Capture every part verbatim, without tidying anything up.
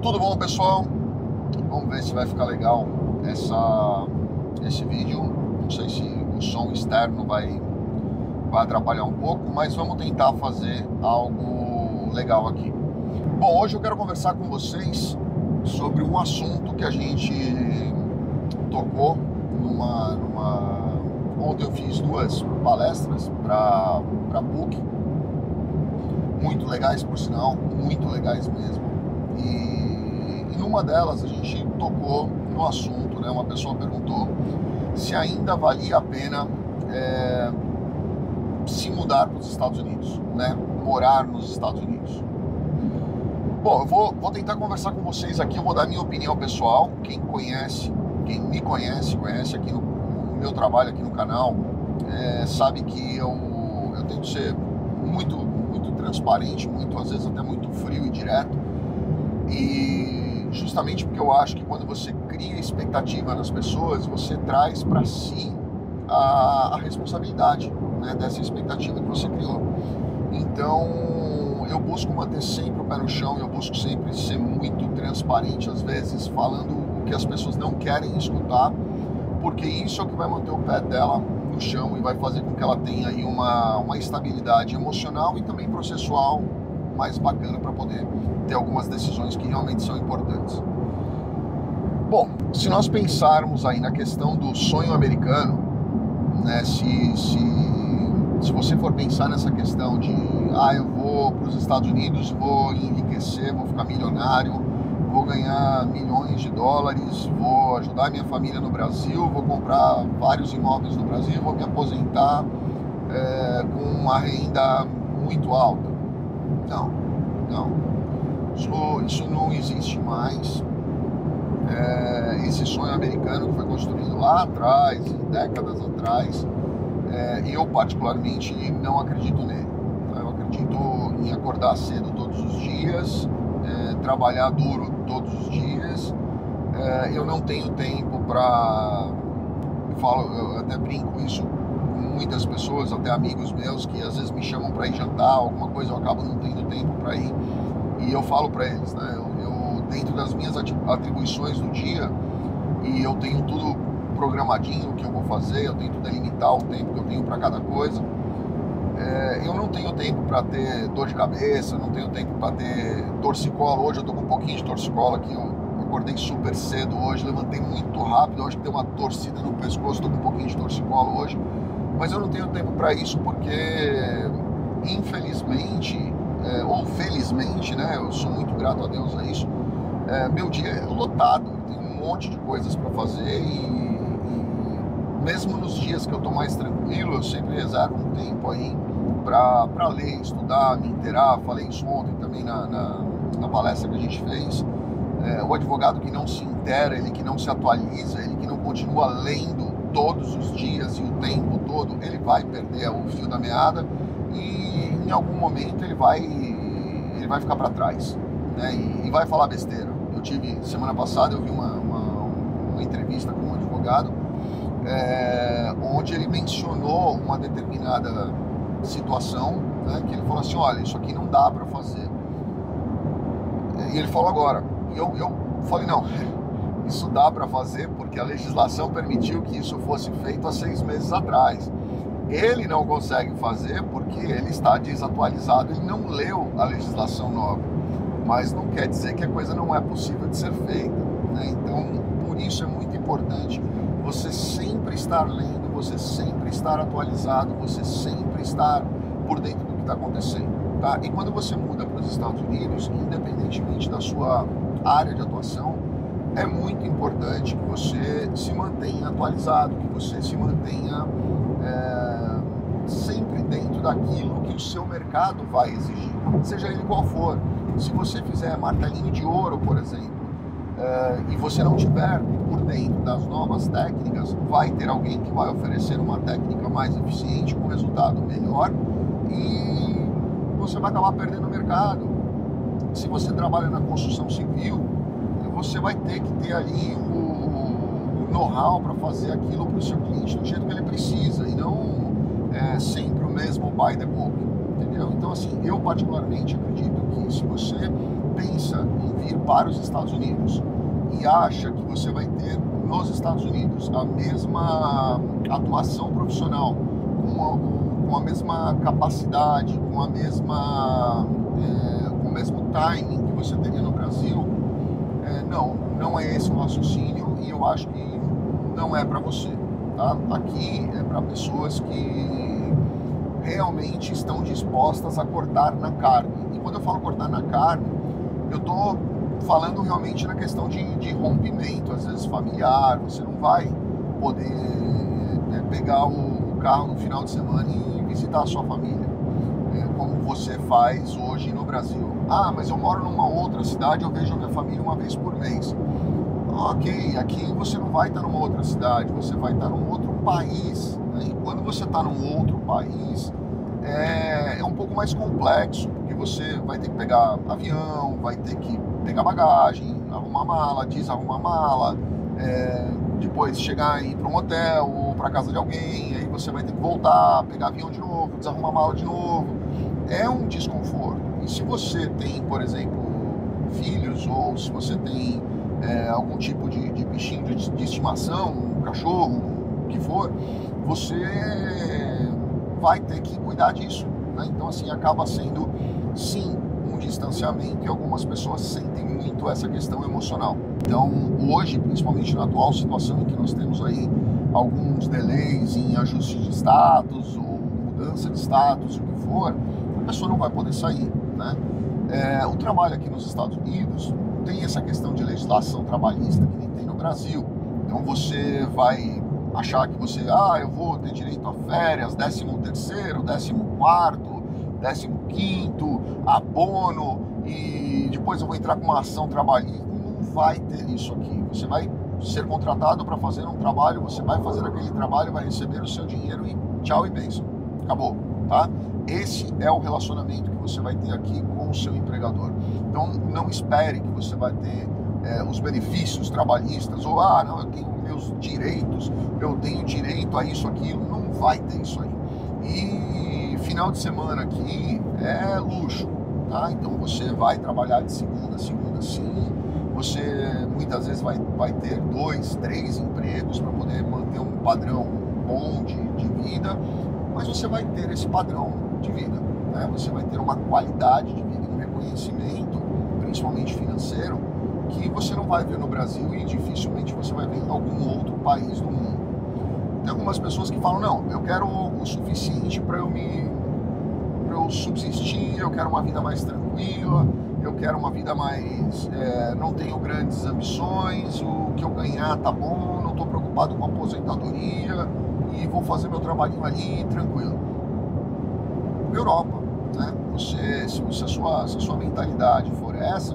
Tudo bom, pessoal? Vamos ver se vai ficar legal essa, esse vídeo. Não sei se o som externo vai, vai atrapalhar um pouco, mas vamos tentar fazer algo legal aqui. Bom, hoje eu quero conversar com vocês sobre um assunto que a gente tocou numa... numa... Ontem eu fiz duas palestras para a P U C, muito legais por sinal, muito legais mesmo. E, e numa delas a gente tocou no assunto, né? Uma pessoa perguntou se ainda valia a pena é, se mudar para os Estados Unidos, né? Morar nos Estados Unidos. Bom, eu vou, vou tentar conversar com vocês aqui, eu vou dar minha opinião pessoal. Quem conhece, quem me conhece, conhece aqui no meu trabalho aqui no canal, é, sabe que eu, eu tento ser muito, muito transparente, muito, às vezes até muito frio e direto, e justamente porque eu acho que quando você cria expectativa nas pessoas, você traz para si a, a responsabilidade, né, dessa expectativa que você criou. Então eu busco manter sempre o pé no chão, eu busco sempre ser muito transparente, às vezes falando o que as pessoas não querem escutar, porque isso é o que vai manter o pé dela no chão e vai fazer com que ela tenha aí uma, uma estabilidade emocional e também processual mais bacana para poder ter algumas decisões que realmente são importantes. Bom, se nós pensarmos aí na questão do sonho americano, né, se, se, se você for pensar nessa questão de ah, eu vou para os Estados Unidos, vou enriquecer, vou ficar milionário, vou ganhar milhões de dólares, vou ajudar minha família no Brasil, vou comprar vários imóveis no Brasil, vou me aposentar é, com uma renda muito alta. Não, não. Isso, isso não existe mais. É, esse sonho americano que foi construído lá atrás, décadas atrás, é, eu particularmente não acredito nele. Eu acredito em acordar cedo todos os dias, É, trabalhar duro todos os dias. É, eu não tenho tempo para, falo, eu até brinco isso com muitas pessoas, até amigos meus que às vezes me chamam para ir jantar, alguma coisa, eu acabo não tendo tempo para ir, e eu falo para eles, né, eu, eu dentro das minhas atribuições do dia, e eu tenho tudo programadinho o que eu vou fazer, eu tento delimitar o tempo que eu tenho para cada coisa. É, eu não tenho tempo para ter dor de cabeça, não tenho tempo para ter torcicolo. Hoje eu tô com um pouquinho de torcicolo aqui, eu acordei super cedo hoje, levantei muito rápido, eu acho que deu uma torcida no pescoço, tô com um pouquinho de torcicolo hoje, mas eu não tenho tempo para isso porque, infelizmente, é, ou felizmente, né, eu sou muito grato a Deus a isso, é, meu dia é lotado, eu tenho um monte de coisas para fazer e mesmo nos dias que eu tô mais tranquilo, eu sempre reservo um tempo aí para ler, estudar, me inteirar. Falei isso ontem também na, na, na palestra que a gente fez. É, o advogado que não se inteira, ele que não se atualiza, ele que não continua lendo todos os dias e o tempo todo, ele vai perder o fio da meada e em algum momento ele vai, ele vai ficar para trás, né, e, e vai falar besteira. Eu tive, semana passada, eu vi uma, uma, uma entrevista com um advogado, É, onde ele mencionou uma determinada situação, né, que ele falou assim, olha, isso aqui não dá para fazer. E ele falou agora, e eu, eu falei, não, isso dá para fazer porque a legislação permitiu que isso fosse feito há seis meses atrás. Ele não consegue fazer porque ele está desatualizado, ele não leu a legislação nova, mas não quer dizer que a coisa não é possível de ser feita, né? Então, por isso é muito importante você sempre estar lendo, você sempre estar atualizado, você sempre estar por dentro do que está acontecendo, tá? E quando você muda para os Estados Unidos, independentemente da sua área de atuação, é muito importante que você se mantenha atualizado, que você se mantenha é, sempre dentro daquilo que o seu mercado vai exigir, seja ele qual for. Se você fizer martelinho de ouro, por exemplo, Uh, e você não tiver por dentro das novas técnicas, vai ter alguém que vai oferecer uma técnica mais eficiente, com resultado melhor, e você vai acabar perdendo o mercado. Se você trabalha na construção civil, você vai ter que ter ali o, o know-how para fazer aquilo para o seu cliente do jeito que ele precisa, e não é, sempre o mesmo by the book, entendeu? Então, assim, eu particularmente acredito que se você pensa em vir para os Estados Unidos e acha que você vai ter nos Estados Unidos a mesma atuação profissional, com a, com a mesma capacidade, com a mesma, é, com o mesmo timing que você teria no Brasil, é, não, não é esse o raciocínio e eu acho que não é para você, tá? Aqui é para pessoas que realmente estão dispostas a cortar na carne. E quando eu falo cortar na carne, eu tô falando realmente na questão de, de rompimento, às vezes familiar. Você não vai poder é, pegar o, o carro no final de semana e visitar a sua família, é, como você faz hoje no Brasil. Ah, mas eu moro numa outra cidade, eu vejo a minha família uma vez por mês. Ok, aqui você não vai estar numa outra cidade, você vai estar num outro país, né? E quando você está num outro país, é, é um pouco mais complexo, porque você vai ter que pegar avião, vai ter que pegar bagagem, arrumar mala, desarrumar mala, é, depois chegar e ir para um hotel ou para casa de alguém, aí você vai ter que voltar, pegar avião de novo, desarrumar mala de novo. É um desconforto. E se você tem, por exemplo, filhos, ou se você tem é, algum tipo de, de bichinho de, de estimação, um cachorro, o que for, você vai ter que cuidar disso, né? Então, assim, acaba sendo, sim, um distanciamento e algumas pessoas sentem muito essa questão emocional. Então, hoje, principalmente na atual situação em que nós temos aí alguns delays em ajuste de status ou mudança de status, o que for, a pessoa não vai poder sair, né? É, o trabalho aqui nos Estados Unidos tem essa questão de legislação trabalhista que nem tem no Brasil. Então, você vai achar que você, ah, eu vou ter direito a férias, décimo terceiro, décimo quarto, décimo quinto, abono, e depois eu vou entrar com uma ação trabalhista. Não vai ter isso aqui. Você vai ser contratado para fazer um trabalho, você vai fazer aquele trabalho, vai receber o seu dinheiro e tchau e bênção. Acabou, tá? Esse é o relacionamento que você vai ter aqui com o seu empregador. Então, não espere que você vai ter é, os benefícios trabalhistas, ou, ah, não, eu tenho meus direitos, eu tenho direito a isso, aquilo. Não vai ter isso aí. E final de semana aqui é luxo, tá? Então, você vai trabalhar de segunda a segunda, sim. Você, muitas vezes, vai, vai ter dois, três empregos para poder manter um padrão bom de, de vida, mas você vai ter esse padrão de vida, né? Você vai ter uma qualidade de vida, um reconhecimento, principalmente financeiro, que você não vai ver no Brasil e dificilmente você vai ver em algum outro país do mundo. Tem algumas pessoas que falam, não, eu quero o suficiente para eu me para eu subsistir, eu quero uma vida mais tranquila, eu quero uma vida mais, é, não tenho grandes ambições, o que eu ganhar tá bom, não estou preocupado com a aposentadoria e vou fazer meu trabalhinho ali tranquilo. Europa, né? Você, se, se, a sua, se a sua mentalidade for essa,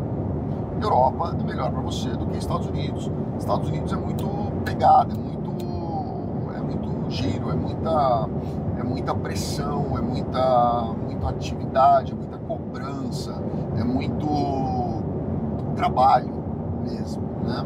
Europa é melhor para você do que Estados Unidos. Estados Unidos é muito pegada, é muito, é muito giro, é muita, é muita pressão, é muita, muita atividade, é muita cobrança, é muito trabalho mesmo, né?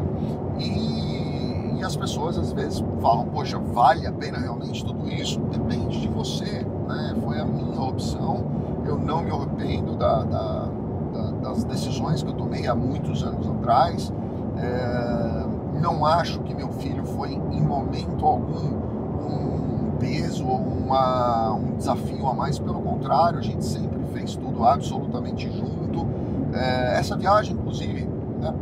E, e as pessoas às vezes falam, poxa, vale a pena realmente tudo isso? Depende de você, né? Foi a minha opção, eu não me arrependo da, da, da, das decisões que eu tomei há muitos anos atrás. É, não acho que meu filho foi em momento algum um peso ou uma, um desafio a mais, pelo contrário, a gente sempre fez tudo absolutamente junto. É, essa viagem, inclusive, né,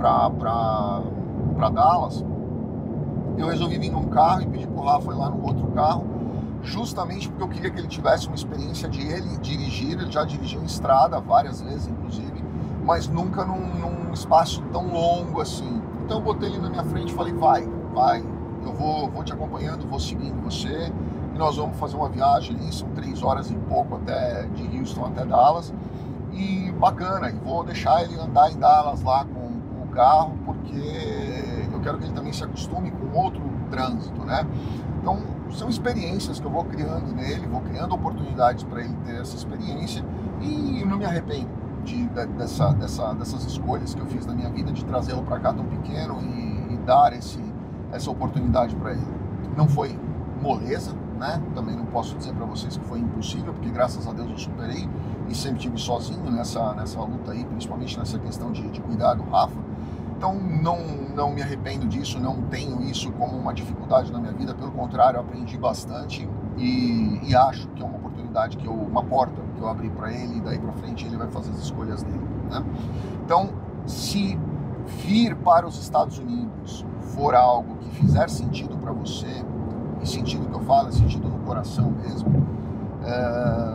para Dallas, eu resolvi vir num carro e pedir pro Rafa ir lá no outro carro, justamente porque eu queria que ele tivesse uma experiência de ele dirigir. Ele já dirigiu em estrada várias vezes, inclusive, mas nunca num, num espaço tão longo assim. Então eu botei ele na minha frente e falei, vai, vai, eu vou, vou te acompanhando, vou seguindo você, e nós vamos fazer uma viagem ali, são três horas e pouco até, de Houston até Dallas, e bacana, e vou deixar ele andar em Dallas lá com, com o carro, porque eu quero que ele também se acostume com outro trânsito, né? Então, são experiências que eu vou criando nele, vou criando oportunidades para ele ter essa experiência, e não me arrependo de, de, dessa, dessa, dessas escolhas que eu fiz na minha vida, de trazê-lo para cá tão pequeno e, e dar esse, essa oportunidade para ele. Não foi moleza, né? Também não posso dizer para vocês que foi impossível, porque graças a Deus eu superei e sempre tive sozinho nessa, nessa luta aí, principalmente nessa questão de, de cuidar do Rafa. Então não, não me arrependo disso, não tenho isso como uma dificuldade na minha vida, pelo contrário, eu aprendi bastante e, e acho que é uma oportunidade, que eu, uma porta que eu abri para ele, e daí para frente ele vai fazer as escolhas dele, né? Então, se vir para os Estados Unidos for algo que fizer sentido para você, e sentido que eu falo é sentido no coração mesmo, é...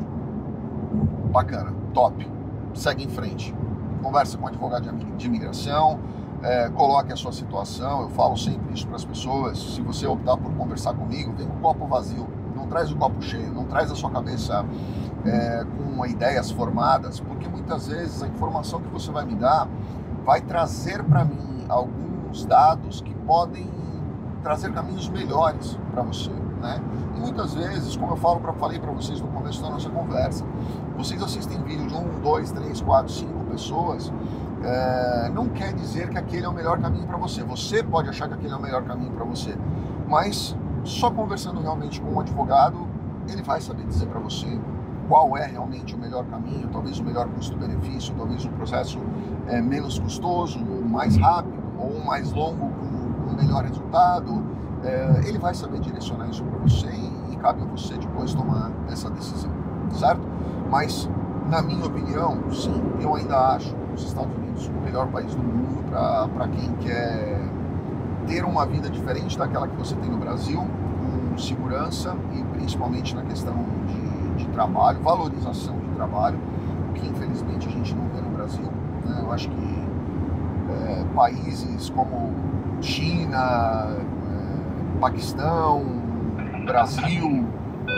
bacana, top, segue em frente. Conversa com um advogado de imigração, é, coloque a sua situação. Eu falo sempre isso para as pessoas: se você optar por conversar comigo, vem com o copo vazio, não traz o copo cheio, não traz a sua cabeça é, com ideias formadas, porque muitas vezes a informação que você vai me dar vai trazer para mim alguns dados que podem trazer caminhos melhores para você, né? E muitas vezes, como eu falo pra, falei para vocês no começo da nossa conversa, vocês assistem vídeo de um, dois, três, quatro, cinco pessoas, é, não quer dizer que aquele é o melhor caminho para você. Você pode achar que aquele é o melhor caminho para você, mas só conversando realmente com um advogado, ele vai saber dizer para você qual é realmente o melhor caminho, talvez o melhor custo-benefício, talvez um processo é, menos custoso, ou mais rápido, ou mais longo com um melhor resultado. É, ele vai saber direcionar isso para você e, e cabe a você depois tomar essa decisão, certo? Mas, na minha opinião, sim, eu ainda acho os Estados Unidos o melhor país do mundo para quem quer ter uma vida diferente daquela que você tem no Brasil, com segurança e principalmente na questão de, de trabalho, valorização de trabalho, que infelizmente a gente não vê no Brasil, né? Eu acho que é, países como China, é, Paquistão, Brasil,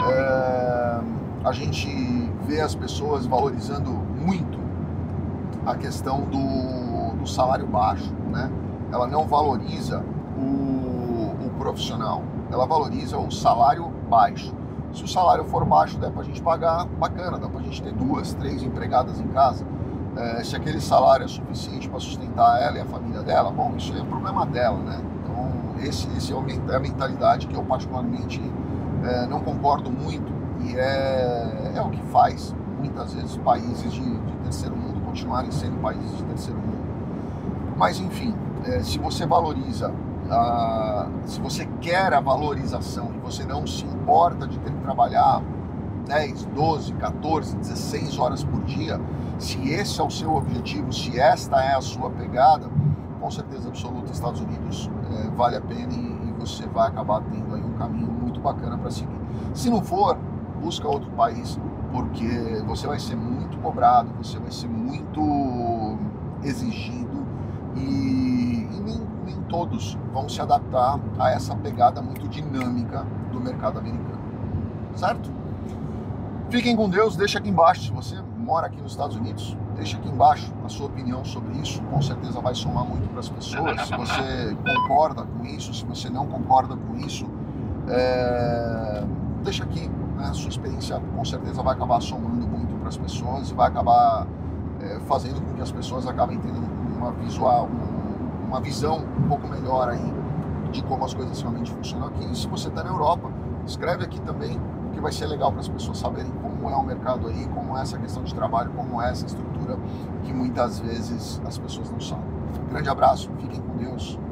é, a gente vê as pessoas valorizando muito a questão do, do salário baixo, né? Ela não valoriza o, o profissional, ela valoriza o salário baixo. Se o salário for baixo, dá pra gente pagar, bacana, dá pra gente ter duas, três empregadas em casa. É, se aquele salário é suficiente para sustentar ela e a família dela, bom, isso é um problema dela, né? Então, esse, esse é a mentalidade que eu particularmente é, não concordo muito, e é, é o que faz, muitas vezes, países de, de terceiro mundo continuarem sendo países de terceiro mundo. Mas, enfim, é, se você valoriza, a, se você quer a valorização e você não se importa de ter que trabalhar dez, doze, quatorze, dezesseis horas por dia, se esse é o seu objetivo, se esta é a sua pegada, com certeza absoluta, Estados Unidos é, vale a pena e, e você vai acabar tendo aí um caminho muito bacana para seguir. Se não for, busca outro país, porque você vai ser muito cobrado, você vai ser muito exigido e, e nem, nem todos vão se adaptar a essa pegada muito dinâmica do mercado americano, certo? Fiquem com Deus, deixa aqui embaixo, se você mora aqui nos Estados Unidos, deixa aqui embaixo a sua opinião sobre isso, com certeza vai somar muito para as pessoas. Se você concorda com isso, se você não concorda com isso, é... deixa aqui, né? A sua experiência com certeza vai acabar somando muito para as pessoas e vai acabar é, fazendo com que as pessoas acabem tendo uma visual, uma visão um pouco melhor aí de como as coisas realmente funcionam aqui. E se você está na Europa, escreve aqui também, que vai ser legal para as pessoas saberem como é o mercado aí, como é essa questão de trabalho, como é essa estrutura que muitas vezes as pessoas não sabem. Um grande abraço, fiquem com Deus.